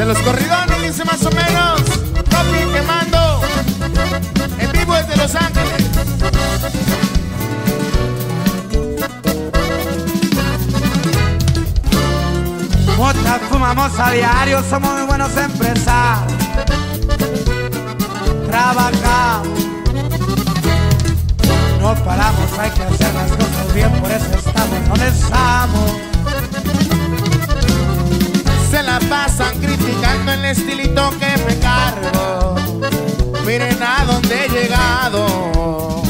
los corridones dice más o menos. Copy quemando en vivo desde Los Ángeles. Mota fumamos a diario, somos muy buenos empresarios. Trabajamos, no paramos, hay que hacer las cosas bien, por eso estamos donde estamos. Se la pasan criticando el estilito que me cargo. Miren a dónde he llegado.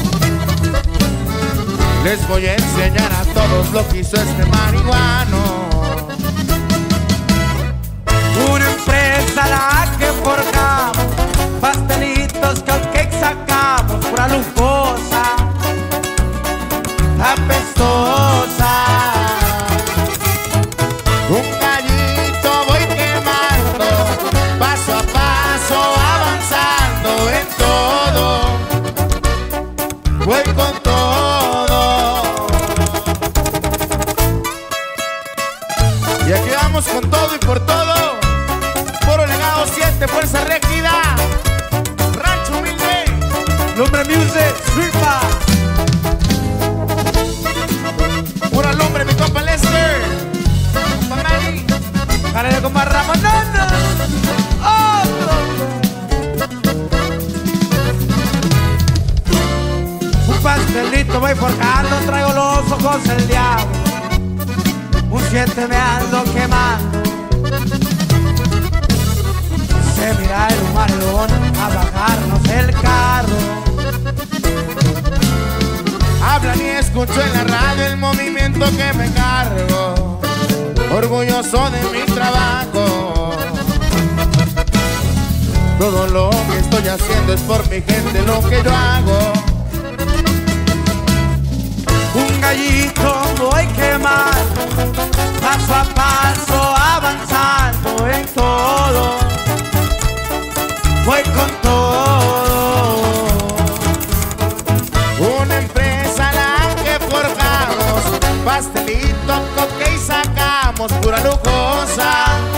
Les voy a enseñar a todos lo que hizo este marihuano. Una empresa la que forjamos, pastelitos, cupcakes sacamos, pura lujosa, apestosa. Un gallito voy quemando, paso a paso avanzando en todo. Voy con todo. Y aquí vamos con todo y por todo. Puro Legado 7, Fuerza Régida, Rancho Humilde, Lumbre Music, Street Bar. pura lumbre, mi compa Lester, compa Manny. Dale con más Ramonana. Otro. Un pastelito voy forjando, traigo los ojos del diablo. Un 7 me ando quemando. Se mira el humarón a bajarnos el carro. Hablan y escucho en la radio el movimiento que me cargo. Orgulloso de mi trabajo. Todo lo que estoy haciendo es por mi gente, lo que yo hago. Un gallito voy quemando, paso a paso avanzando en todo. Voy con todo. Una empresa la que forjamos, pastelito, cupcake sacamos, pura lujosa,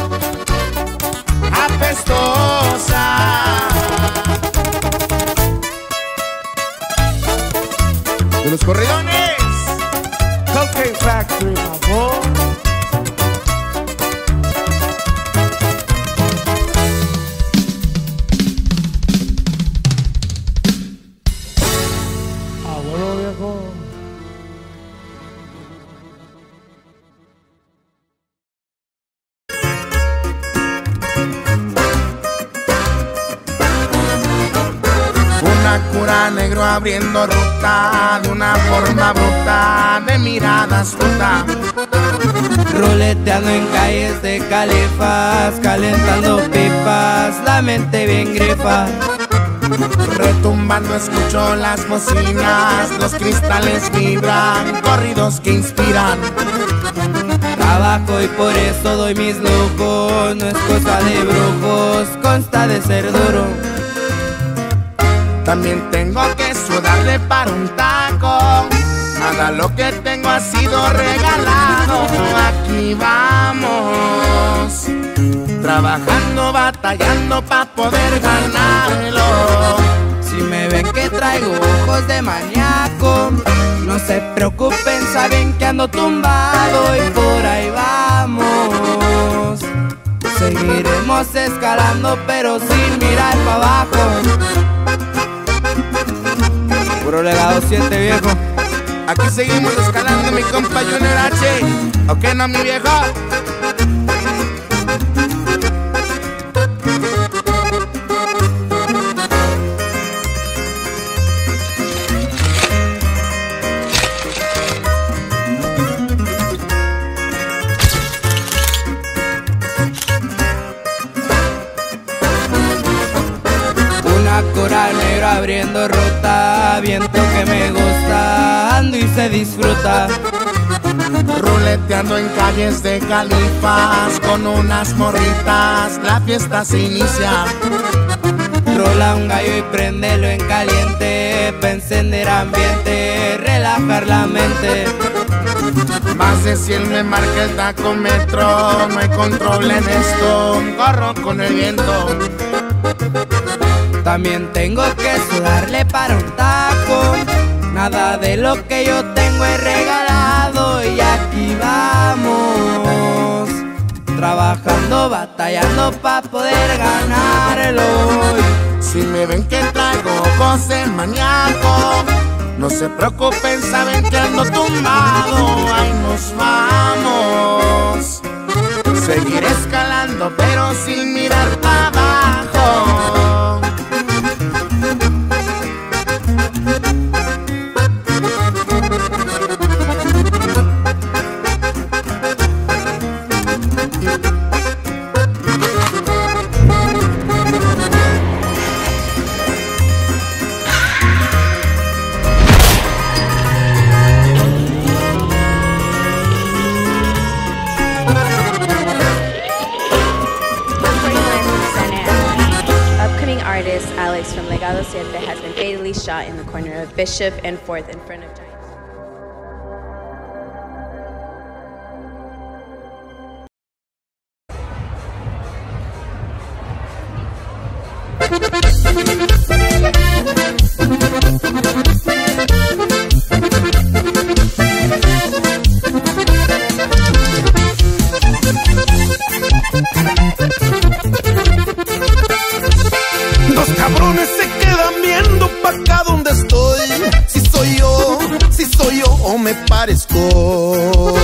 apestosa. De los corridones, Cupcake Factory, my boy. Abuelo viejo. una cura negro abriendo ruta de una forma bruta, de mirada astuta. Ruleteando en calles de Califas, calentando pipas, la mente bien grifa. Retumbando escucho las bocinas, los cristales vibran, corridos que inspiran. Trabajo y por eso doy mis lujos, no es cosa de brujos, consta de ser duro. También tengo que sudarle para un taco, nada lo que tengo ha sido regalado. Aquí vamos, trabajando, batallando pa' poder ganarlo. Si me ven que traigo ojos de maníaco, no se preocupen, saben que ando tumbado y por ahí vamos. Seguiremos escalando pero sin mirar para abajo. Puro Legado 7, viejo. Aquí seguimos escalando, mi compa Junior H. ¿Ok, no, mi viejo? Coral negro abriendo ruta, viento que me gusta, ando y se disfruta. Ruleteando en calles de Califas, con unas morritas, la fiesta se inicia. Rola un gallo y préndelo en caliente, pa' encender ambiente, relajar la mente. Más de 100 me marca el tacómetro, no hay control en esto, corro con el viento. También tengo que sudarle para un taco, nada de lo que yo tengo es regalado. Y aquí vamos, trabajando, batallando pa' poder ganarlo. Si me ven que traigo ojos de maníaco, no se preocupen, saben que ando tumbado. Ahí nos vamos, seguiré escalando pero sin mirar para abajo. Alex from Legado 7 has been fatally shot in the corner of Bishop and 4th in front of Giants. Dos cabrones se quedan viendo pa' acá donde estoy. Si soy yo o me parezco.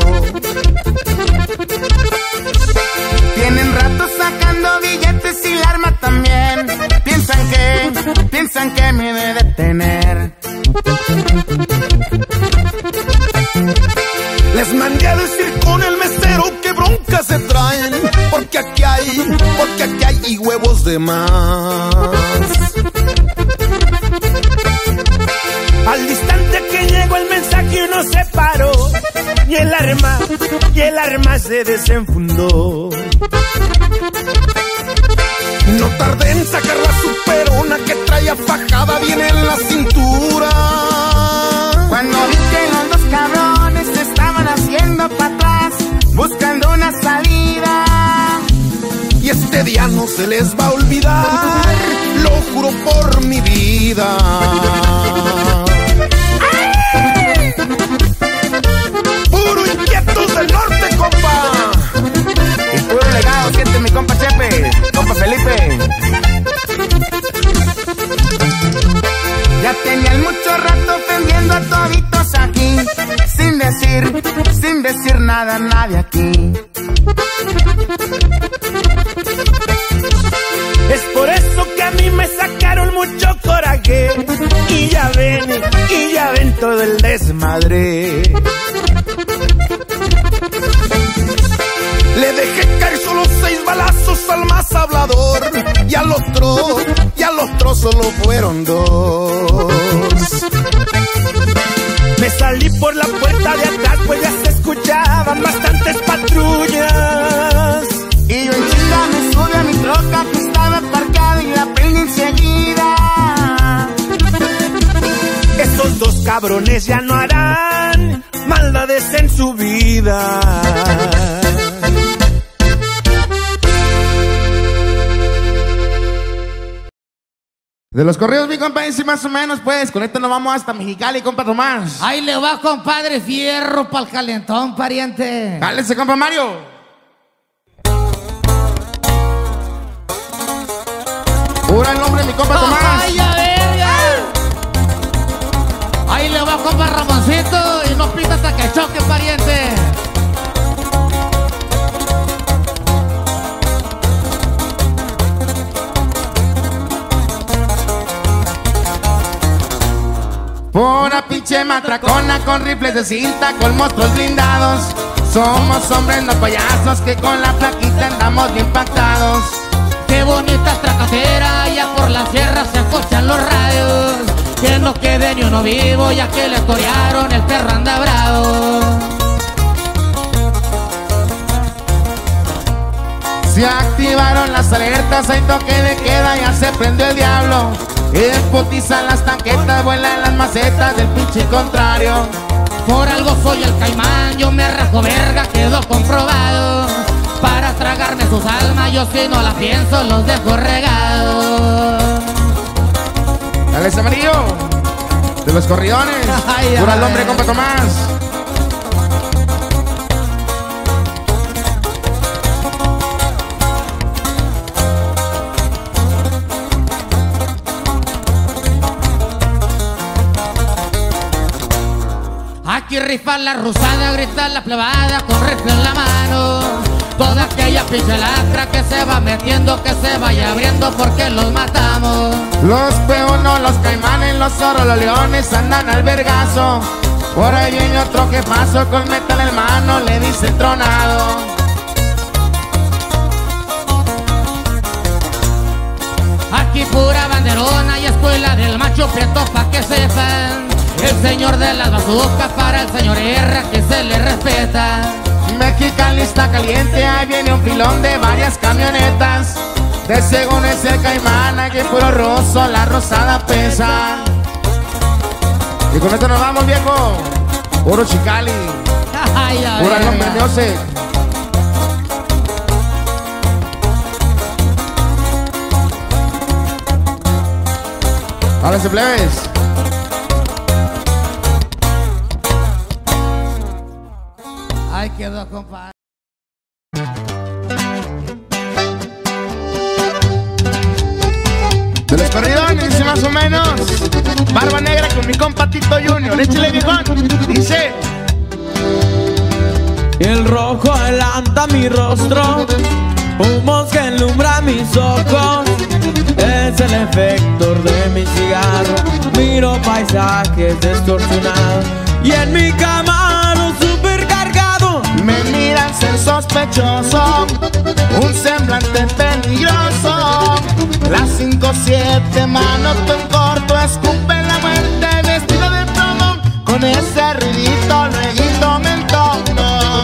Tienen rato sacando billetes y la arma también. Piensan que me debe detener. Les mandé a decir con el mesero que bronca se traen, porque aquí hay huevos de más. Al instante que llegó el mensaje uno se paró y el arma se desenfundó. No tardé en sacar la superona que traía fajada bien en la cintura. Cuando vi que los dos cabrones se estaban haciendo para atrás, buscando una salida. Y este día no se les va a olvidar, lo juro por mi vida. ¡Ay! Puro inquietos del norte, compa. Y puro Legado 7, mi compa Chepe, compa Felipe. Ya tenían mucho rato ofendiendo a toditos aquí, sin decir nada a nadie aquí. Es por eso que a mí me sacaron mucho coraje y ya ven todo el desmadre. Le dejé caer solo 6 balazos al más hablador y al otro solo fueron 2. Me salí por la puerta de atrás, pues ya se escuchaban bastantes patrullas. Y yo en chinga me subí a mi troca que estaba parquada y la prendí enseguida. Esos dos cabrones ya no harán maldades en su vida. De los corridos, mi compa, y sí, más o menos, pues, con esto nos vamos hasta Mexicali, compa Tomás. Ahí le va, compadre, fierro pa'l calentón, pariente. Cálese, compa Mario. Pura el nombre de mi compa Tomás. ¡Ay, a verga! Ahí le va, compa Ramoncito, y no pita hasta que choque, pariente. Pura pinche matracona con rifles de cinta, con monstruos blindados. Somos hombres, no payasos, que con la plaquita andamos bien pactados. Qué bonita tracatera, allá por la sierra se escuchan los radios. Que no quede ni uno vivo, ya que le torearon, el perro anda bravo. Se activaron las alertas, hay toque de queda, ya se prendió el diablo. Y despotizan las tanquetas, vuelan las macetas del pinche contrario. Por algo soy el Caimán, yo me rajo verga, quedó comprobado. Para tragarme sus almas, yo si no la pienso, los dejo regados. Dale ese amarillo de los corridones. Pura al hombre, compa Tomás. Aquí rifa la rusada, grita la plebada con rifle en la mano. Toda aquella pinche lacra que se va metiendo, que se vaya abriendo porque los matamos. Los peonos, los caimanes, los zorros, los leones andan al vergazo. Por ahí viene otro que pasó con metal en mano, le dice el tronado. Aquí pura banderona y escuela del macho prieto pa' que sepan. El señor de las bazucas para el señor R, que se le respeta. Mexicali está caliente, ahí viene un filón de varias camionetas. De según es el Caimán, aquí puro roso, la rosada pesa. Y con esto nos vamos, viejo. Puro Chicali, pura nombre music. Háblense, plebes. Ahí quedó, compadre. De los corridones, dice más o menos. Barba negra con mi compa Tito Junior. Échale, viejón. Dice: el rojo adelanta mi rostro, humos que enlumbra mis ojos. Es el efecto de mi cigarro. Miro paisajes distorsionados y en mi Camaro supercargado me miran ser sospechoso, un semblante peligroso. Las 5-7 manos en corto, escupe la muerte vestido de plomo. Con ese ruidito luego me entono.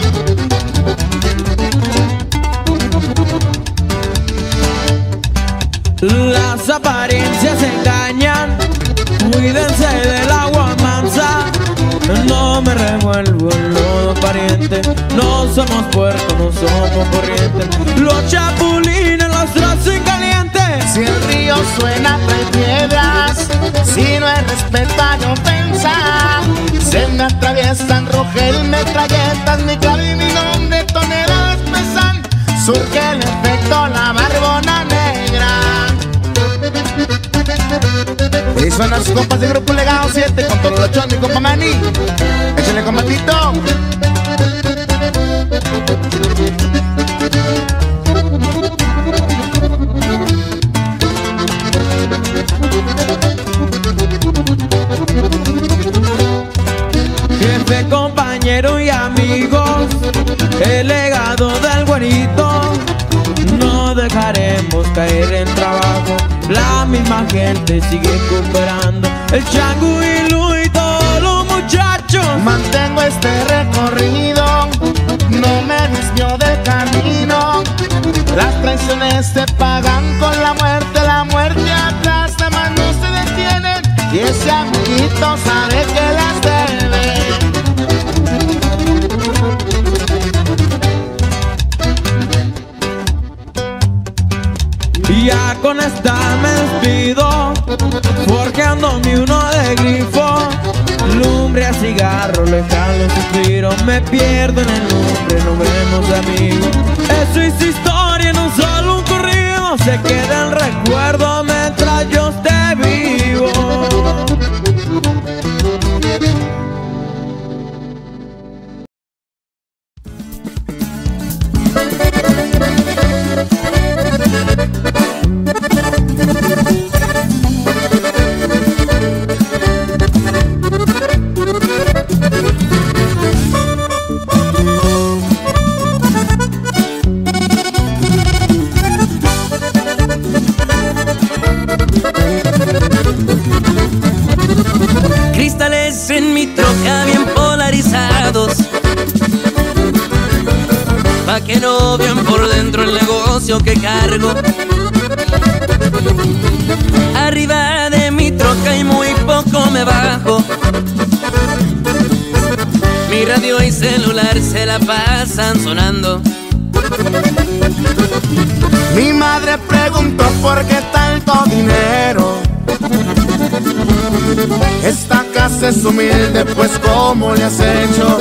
Las apariencias engañan, cuídense del agua mansa. No me revuelvo en lodo pariente, no somos puerto, no somos corriente. Los chapulines los trocen calientes. Si el río suena trae piedras, si no hay respeto hay ofensa. Se me atraviesan rogel, metralletas, mi clave y mi nombre, toneladas pesan. Surge el efecto la barbona negra. Y suenan sus compas de Grupo Legado 7 con todo lo chon, mi compa Manny. Échale, combatito. Jefe, compañero y amigos, el legado del güerito. No dejaremos caer en trabajo, la misma gente sigue cooperando. El Chango y Luis, todos los muchachos. Mantengo este recorrido, no me desvío del camino. Las traiciones se pagan con la muerte atrás, la mano se detiene y ese amiguito sabe que las debe. Ya con esta me despido, porque ando mi uno de grifo. Lumbre a cigarro, le jalo suspiro, me pierdo en el lumbre, no vemos amigos. Eso es historia, no solo un corrido, se queda el recuerdo mientras yo esté vivo. Cristales en mi troca bien polarizados, pa' que no vean por dentro el negocio que cargo. Arriba de mi troca y muy poco me bajo, celular se la pasan sonando. Mi madre preguntó por qué tanto dinero. Esta casa es humilde, pues ¿cómo le has hecho?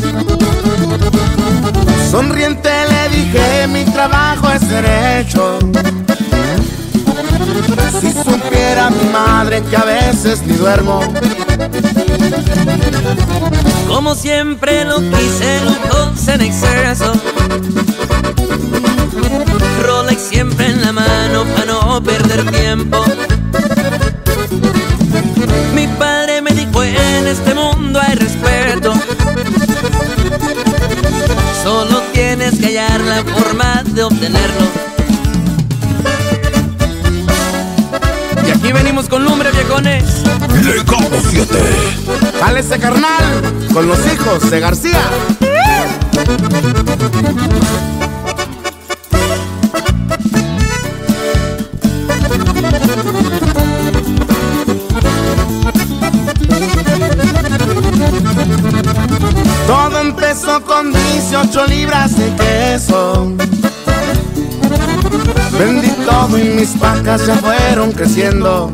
Sonriente le dije, mi trabajo es derecho. Si supiera mi madre que a veces ni duermo. Como siempre lo quise, lujos en exceso. Rolex siempre en la mano para no perder tiempo. Mi padre me dijo, en este mundo hay respeto. Solo tienes que hallar la forma de obtenerlo. Y aquí venimos con lumbre, viejones. Legado 7. Jálese, carnal, con los hijos de García. Todo empezó con 18 libras de queso. Vendí todo y mis vacas ya fueron creciendo.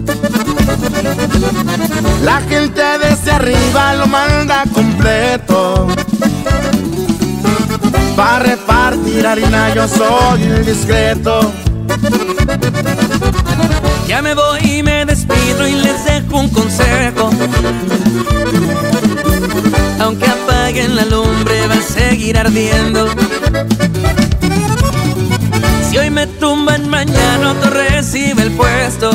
La gente desde arriba lo manda completo. Para repartir harina yo soy el discreto. Ya me voy y me despido y les dejo un consejo. Aunque apaguen la lumbre va a seguir ardiendo. Si hoy me tumban, mañana otro recibe el puesto.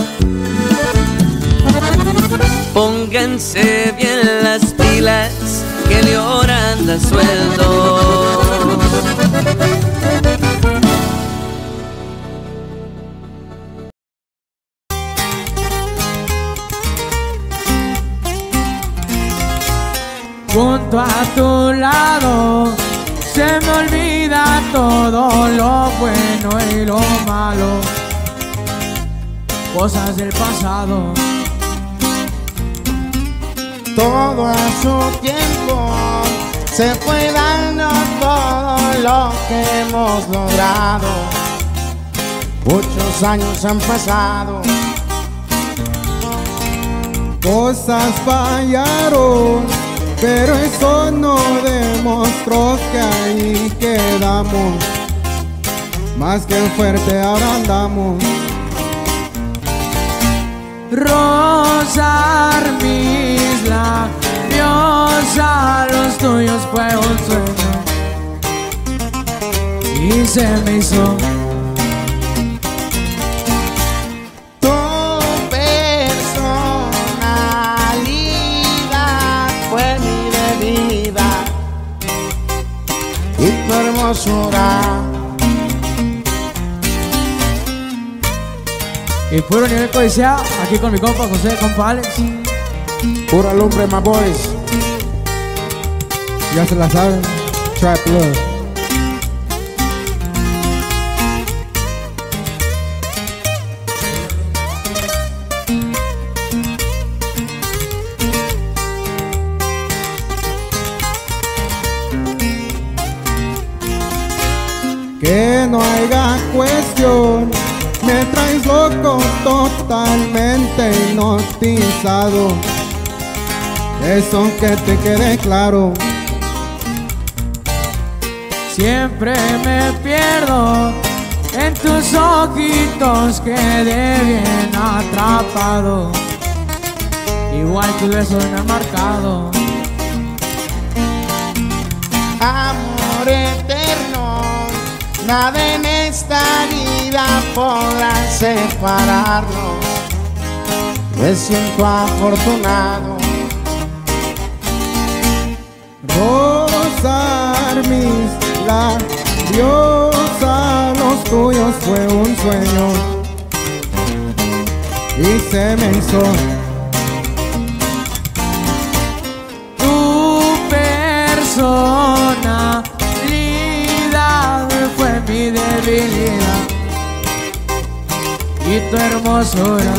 Pónganse bien las pilas, que León anda sueldo. Junto a tu lado se me olvida todo lo bueno y lo malo, cosas del pasado. Todo a su tiempo se fue dando todo lo que hemos logrado. Muchos años han pasado. Cosas fallaron, pero eso no demostró que ahí quedamos. Más que fuerte ahora andamos. Rozar mis labios a los tuyos fue un sueño y se me hizo. Tu personalidad fue mi debilidad y tu hermosura. Y puro nivel codiciado, aquí con mi compa José, compa Alex. Pura lumbre, my boys. Ya se la saben. Trap Love. Que no haya cuestión, me traes loco, totalmente hipnotizado. Eso que te quede claro. Siempre me pierdo en tus ojitos, quedé bien atrapado. Igual tus besos me han marcado. Amor eterno, nada en esta vida podrá separarnos. Me siento afortunado. Rozar mis labios a los tuyos fue un sueño y se me hizo. Tu personalidad fue mi debilidad y tu hermosura.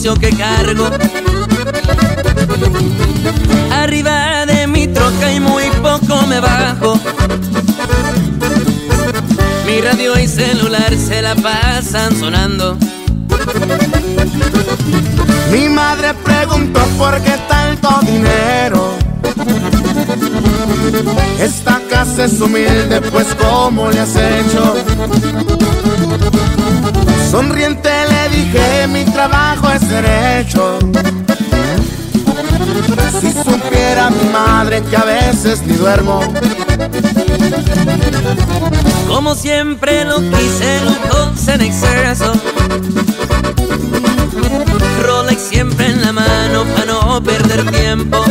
vicio que cargo. Arriba de mi troca y muy poco me bajo. Mi radio y celular se la pasan sonando. Mi madre preguntó por qué tanto dinero. Esta casa es humilde, pues ¿cómo le has hecho? Sonriente le dije, mi trabajo es derecho. Si supiera mi madre que a veces ni duermo. Como siempre lo quise, lujos en exceso. Rolex siempre en la mano para no perder tiempo.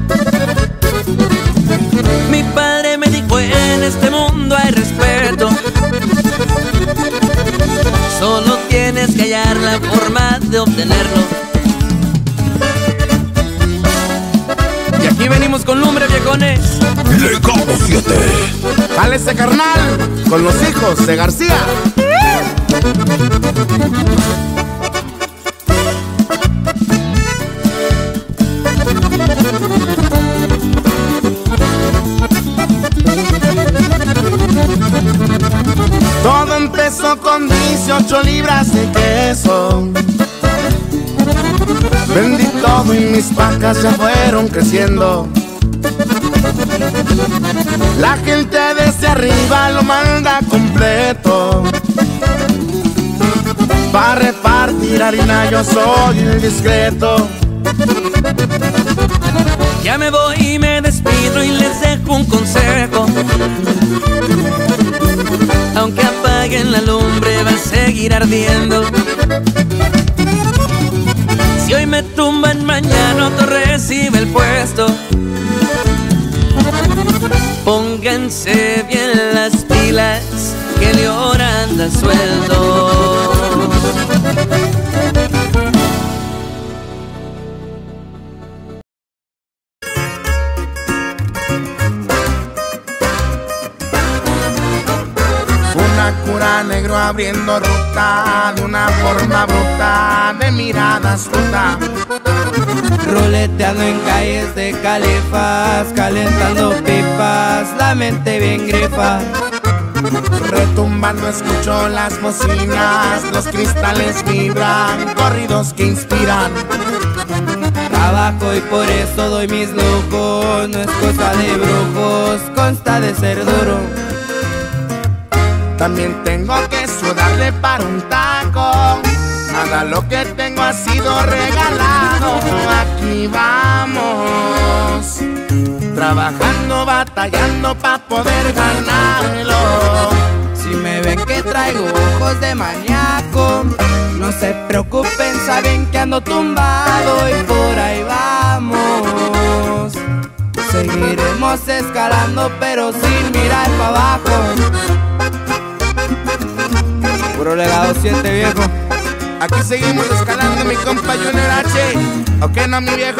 Mi padre me dijo, en este mundo hay respeto. Solo tienes que hallar la forma de obtenerlo. Y aquí venimos con lumbre, viejones. Legado 7. Jálese, carnal, con los hijos de García. Todo empezó con 18 libras de queso. Vendí todo y mis vacas ya fueron creciendo. La gente desde arriba lo manda completo. Para repartir harina yo soy el discreto. Ya me voy y me despido y les dejo un consejo. Aunque apaguen la lumbre va a seguir ardiendo. Si hoy me tumban, mañana otro recibe el puesto. Pónganse bien las pilas, que León anda sueldo. Una cura negro abriendo ruta de una forma bruta, de miradas ruta. Ruleteando en calles de Califas, calentando pipas, la mente bien grifa. Retumbando escucho las bocinas, los cristales vibran, corridos que inspiran. Trabajo y por eso doy mis lujos, no es cosa de brujos, consta de ser duro. También tengo que sudarle para un taco. Nada lo que tengo ha sido regalado. Aquí vamos, trabajando, batallando pa' poder ganarlo. Si me ven que traigo ojos de maníaco, no se preocupen, saben que ando tumbado y por ahí vamos. Seguiremos escalando pero sin mirar para abajo. Puro Legado 7, viejo. Aquí seguimos escalando, mi compa Junior H. ¿Ok, no, mi viejo?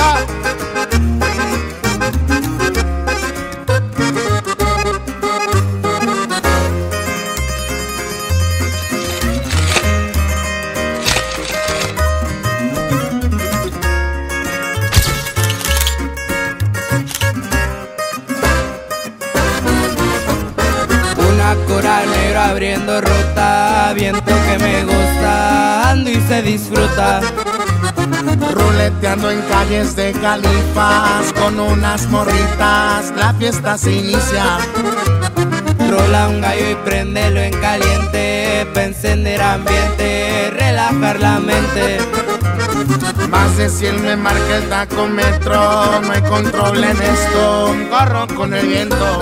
Una coral negra abriendo ruta, viento que me gusta, ando y se disfruta. Ruleteando en calles de Califas, con unas morritas, la fiesta se inicia. Rola un gallo y préndelo en caliente, pa' encender ambiente, relajar la mente. Más de 100 me marca el tacómetro, no hay control en esto, corro con el viento.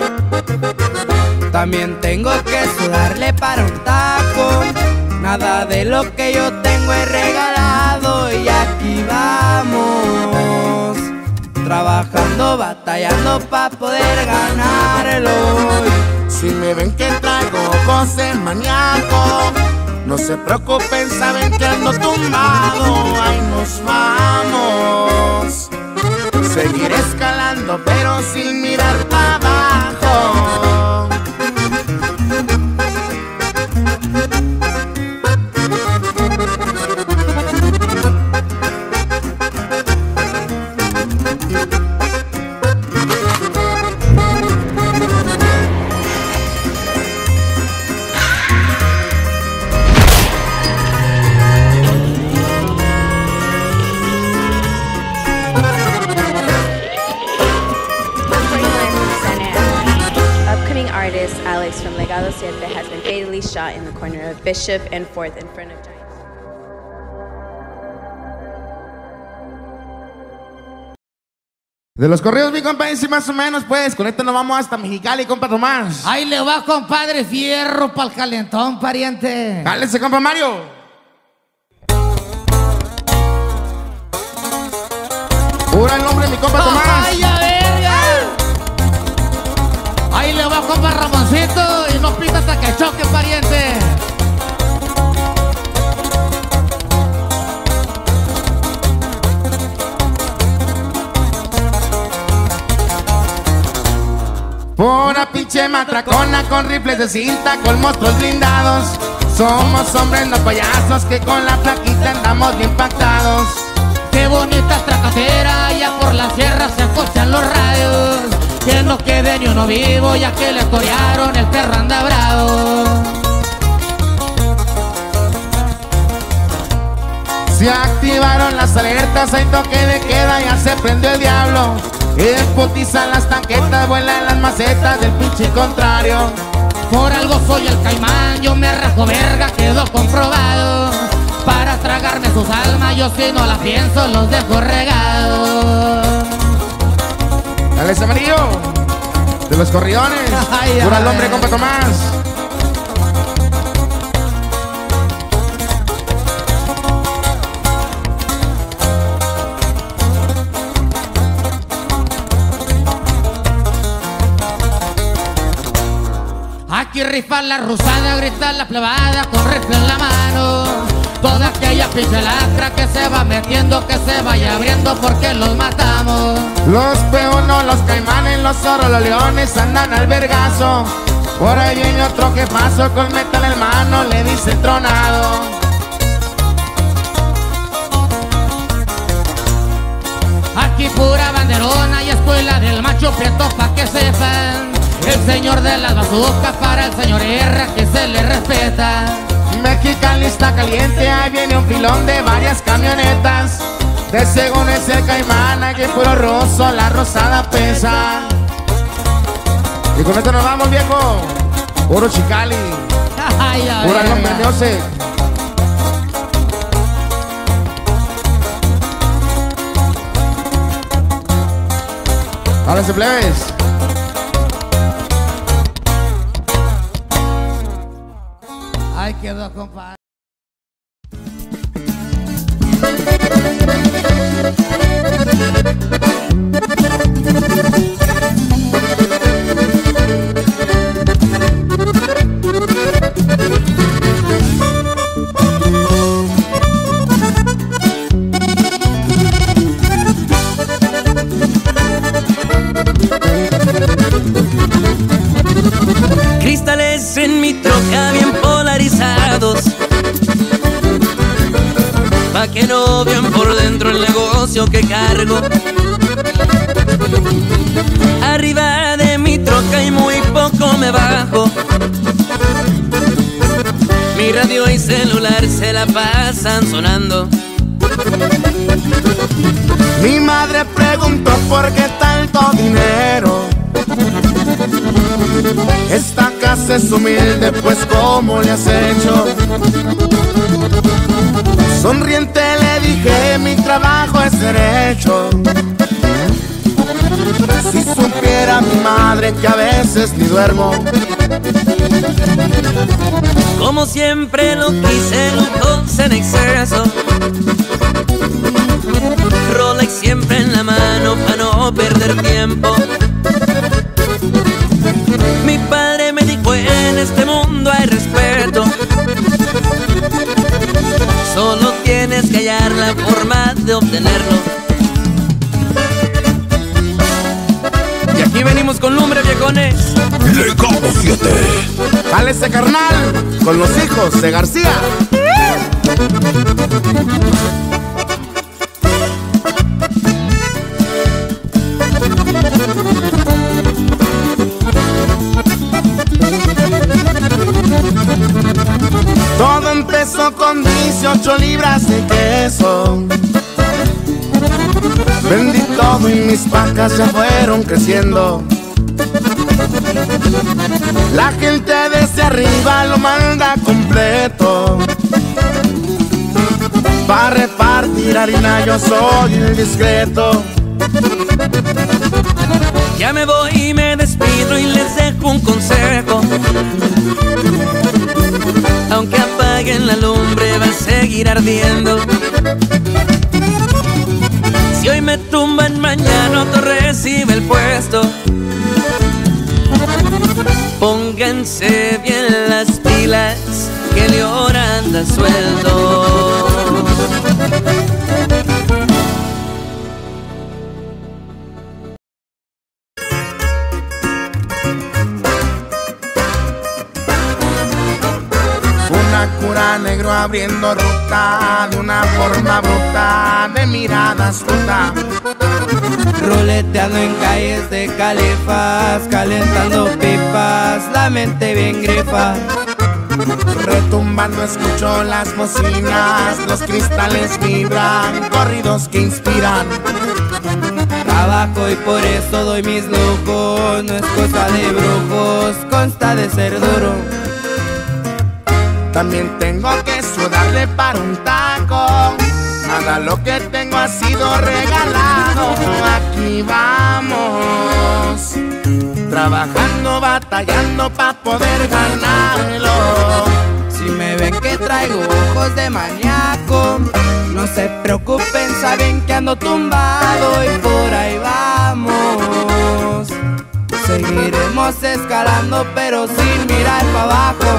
También tengo que sudarle para un taco, nada de lo que yo tengo es regalado. Y aquí vamos, trabajando, batallando pa' poder ganarlo. Si me ven que traigo ojos de maníaco, no se preocupen, saben que ando tumbado. Ahí nos vamos, seguiré escalando pero sin mirar para abajo. 7 has been fatally shot in the corner of Bishop and 4th in front of Giants. De los corridos, mi compa, y sí, más o menos, pues, con esto nos vamos hasta Mexicali, compa Tomás. Ahí le va, compadre, fierro pa'l calentón, pariente. Cálese, compa Mario. Pura el nombre de mi compa Tomás. ¡Ay, a verga! Ahí le va, compa Ramoncito, y no pita hasta que choque, pariente. Pura pinche matracona con rifles de cinta, con monstruos blindados. Somos hombres, no payasos, que con la plaquita andamos bien pactados. Qué bonita tracatera, allá por la sierra se escuchan los radios. Que no quede ni uno vivo, ya que le torearon, el perro anda bravo. Se activaron las alertas, hay toque de queda, ya se prendió el diablo. Empotizan las tanquetas, vuelan las macetas del pinche contrario. Por algo soy el caimán, yo me rajo verga, quedó comprobado. Para tragarme sus almas, yo si no las pienso, los dejo regados. Dale ese amarillo, de los corridones. Pura el hombre, compa Tomás. Aquí rifa la rusada, grita la plebada con rifle en la mano. Toda aquella pinche lacra que se va metiendo, que se vaya abriendo porque los matamos. Los peonos, los caimanes, los zorros, los leones andan al vergazo. Por ahí viene otro que pasó con metal en mano, le dice el tronado. Aquí pura banderona y escuela del macho prieto pa' que sepan. El señor de las bazucas para el señor R, que se le respeta. Mexicali está caliente, ahí viene un filón de varias camionetas. De según es el caimán, aquí puro roso, la rosada pesa. Y con esto nos vamos, viejo. Puro Chicali, pura nombre Music. Háblense, plebes. Ahí quedó, compadre. Cristales en mi troca bien polarizados, pa' que no vean por dentro el negocio que cargo. Arriba de mi troca y muy poco me bajo. Mi radio y celular se la pasan sonando. Mi madre preguntó por qué tanto dinero. Esta casa es humilde, pues ¿cómo le has hecho? Sonriente le dije, mi trabajo es derecho. Si supiera mi madre que a veces ni duermo. Como siempre lo quise, lujos en exceso. Rolex siempre en la mano para no perder tiempo. Mi padre me dijo, en este mundo hay respeto. Solo tienes que hallar la forma de obtenerlo. Y aquí venimos con lumbre, viejones. Legado 7. Dale ese carnal con los hijos de García. Todo empezó con 18 libras de queso. Vendí todo y mis vacas ya fueron creciendo. La gente desde arriba lo manda completo. Para repartir harina yo soy el discreto. Ya me voy y me despido y les dejo un consejo. Aunque apaguen la lumbre va a seguir ardiendo. Si hoy me tumban, mañana otro recibe el puesto. Pónganse bien las pilas, que León anda sueldo. Una cura negro abriendo ruta de una forma bruta, de miradas ruta. Ruleteando en calles de califas, calentando pipas, la mente bien grifa. Retumbando escucho las bocinas, los cristales vibran, corridos que inspiran. Trabajo y por eso doy mis lujos, no es cosa de brujos, consta de ser duro. También tengo que sudarle para un taco, nada lo que tengo ha sido regalado. Aquí vamos, trabajando, batallando pa' poder ganarlo. Si me ven que traigo ojos de maníaco, no se preocupen, saben que ando tumbado y por ahí vamos. Seguiremos escalando pero sin mirar para abajo.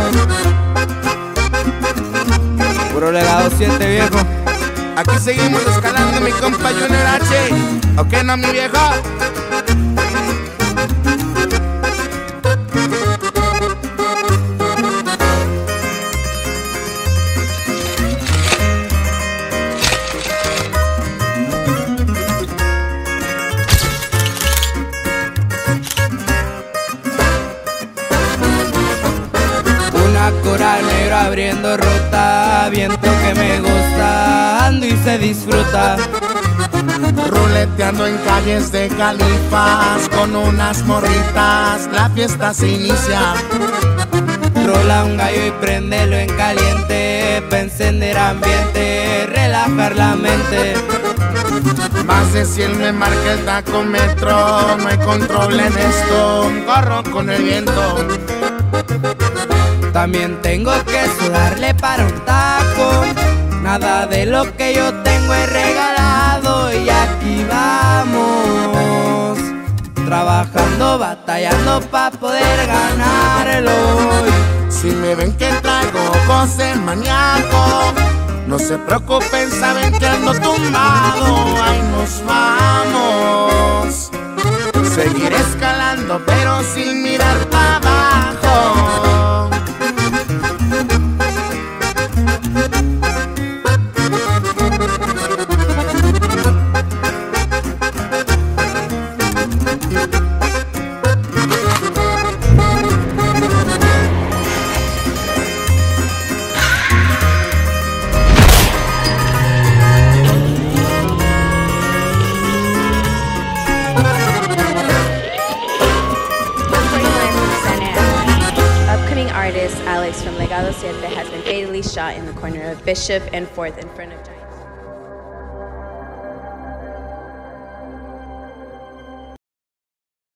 Puro Legado 7, viejo. Aquí seguimos escalando, mi compa Junior H. ¿Ok, no, mi viejo? Coral negro abriendo ruta, viento que me gusta, ando y se disfruta. Ruleteando en calles de califas, con unas morritas, la fiesta se inicia. Rola un gallo y préndelo en caliente, pa' encender ambiente, relajar la mente. Más de 100 me marca el tacómetro, no hay control en esto, corro con el viento. También tengo que sudarle para un taco, nada de lo que yo tengo es regalado. Y aquí vamos, trabajando, batallando pa' poder ganarlo. Si me ven que traigo ojos de maníaco, no se preocupen, saben que ando tumbado. Ahí nos vamos, seguiré escalando pero sin mirar para abajo. Artist Alex from Legado 7 has been fatally shot in the corner of Bishop and 4th in front of Giant.